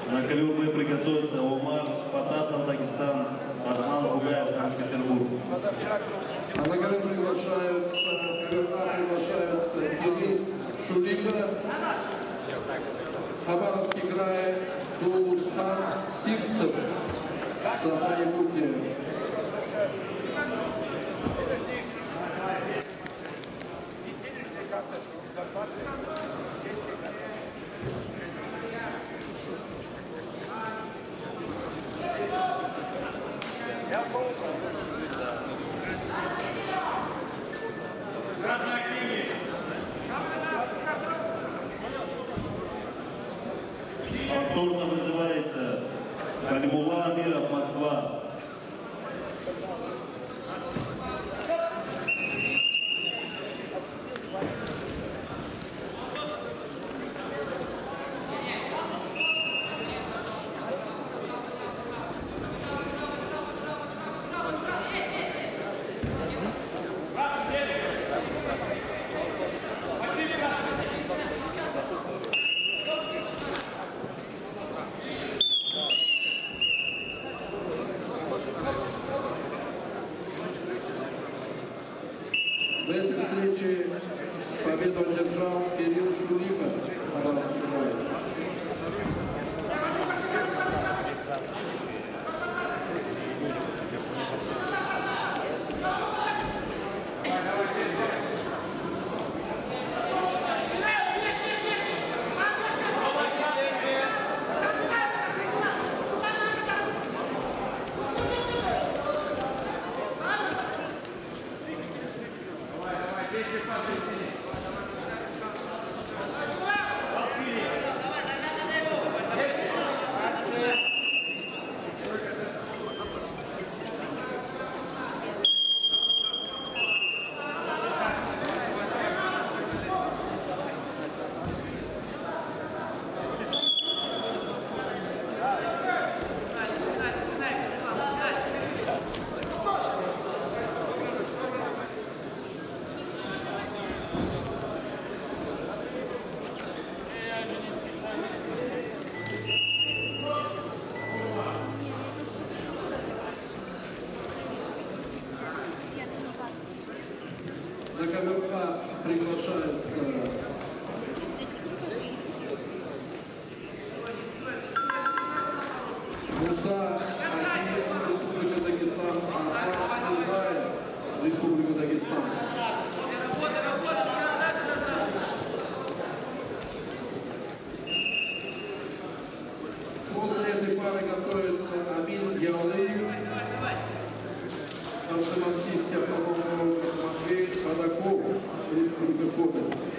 На ковер бой приготовится Омар Фатахов, Дагестан, Аслан Фугаев, Санкт-Петербург. А на ковер приглашаются Кирилл Шулика, Хабаровский край, Тулусхан Сивцев, Саха-Якутия. Повторно вызывается Калимулла Амиров, Москва. В этой встрече победу одержал Кирилл Шулика, Хабаровский край. На ковер приглашаются Муса Ахиев, Республика Дагестан, Аслан Фугаев, Республика Дагестан. После этой пары готовится Амин Ялыев, Ханты-Мансийский автономный округ, Матвей Садаков, Республика Коми.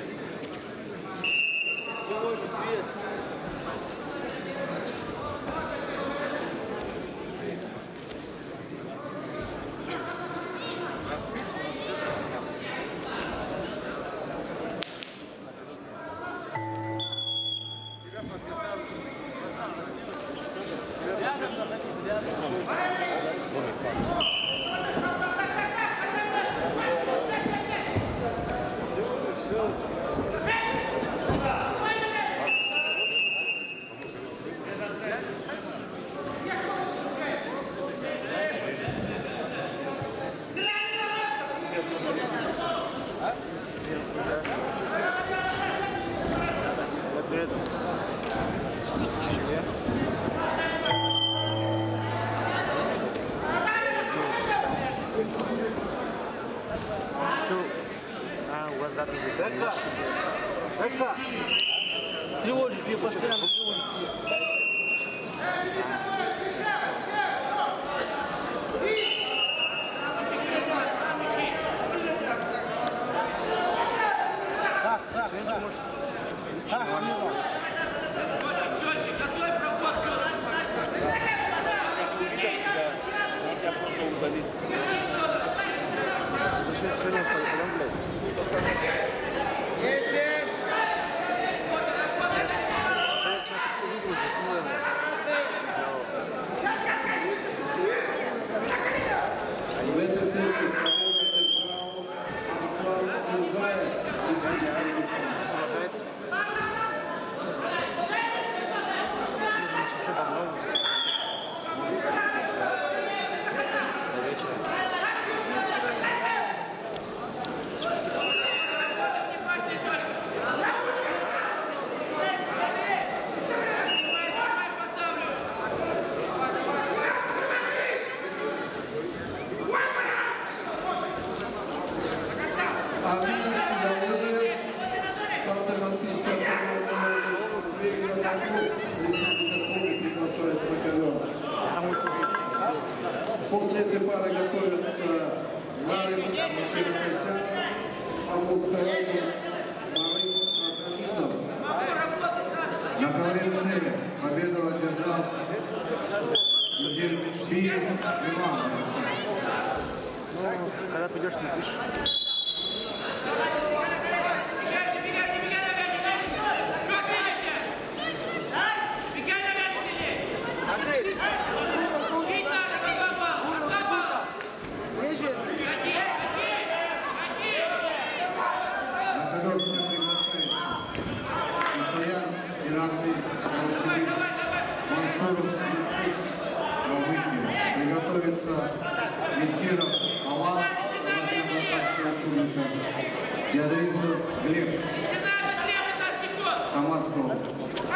Эка! Тревожишь мне постоянно, В этой встрече победу одержал Аслан Фугаев, Республика Дагестан. Лесной приглашается на ковер. После этой пары готовятся Нарин Феркасян, Амурская область, Марин Ахамидов. На ковре цели победу одержал Биев Иван. Когда придешь, напишешь. Приготовится Мессиров Алан, Казахстанская республика, Ядовинцев Глеб, Самарская область.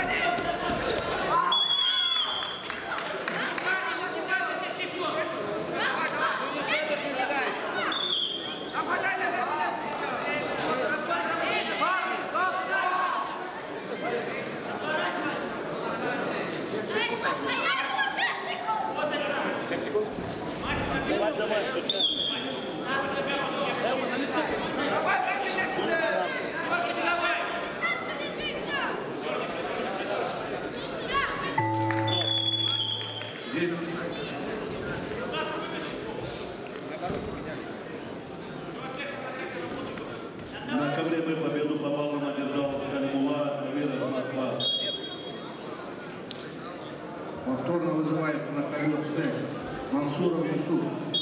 На ковре Б победу по баллам одержал Калимула Вера Москва. Повторно вызывается на ковер С Мансуров Юсуф.